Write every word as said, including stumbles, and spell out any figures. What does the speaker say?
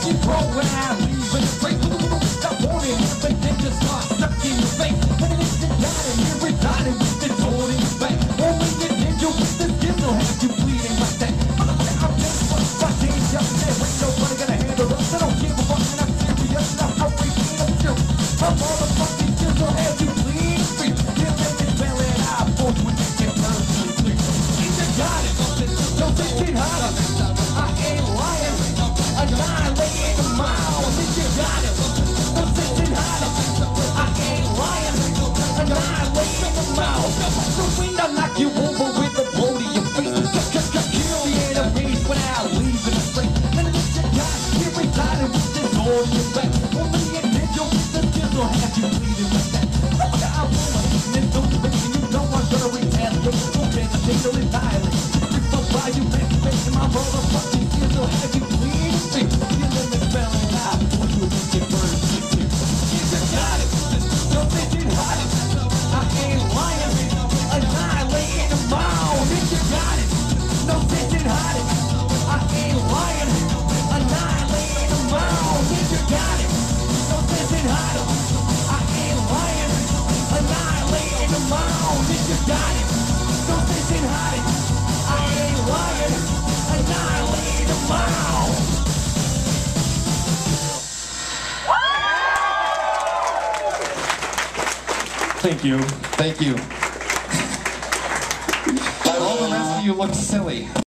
you pro when I leave in the straight. Stop wanting everything just start stuck in your face. When it is the God and you're residing with the door in your back. Only the ninja with the skills will have you bleeding like that. I'm just fucking just there. Ain't nobody gonna handle us. I don't give a fuck and I'm serious. And I'm outrageous and I'm serious. I'm all the fucking skills will have you bleeding free. Can't let me spell it out for you when you get perfectly clear. Ain't you got it? Don't think it hard. I ain't lying. Annihilating a mile. Ain't you got it? Don't think it hard. I ain't lying. Annihilating a mile. So when I knock you over with a blow to your face, kill the enemies when I leave in the street. And if you got it, you're residing with this door in your back. Only a ninja with the skills will have you bleeding like that. I wanna listen to the baby, you know I'm gonna retaliate. Don't hesitate to retaliate. Why you make me my motherfucking skills will have you bleeding free. You let me spell it out for you to get burned. You just got it. Don't think it hot. I ain't lying. Annihilating a mile. You just got it. Don't think it hot. I ain't lying. Annihilating a mile. You just got it. Don't think it hot. I ain't lying. Annihilating a mile. You just got it. Don't think it hot. I ain't lying, annihilate a mile. Thank you. Thank you. All the rest of you look silly.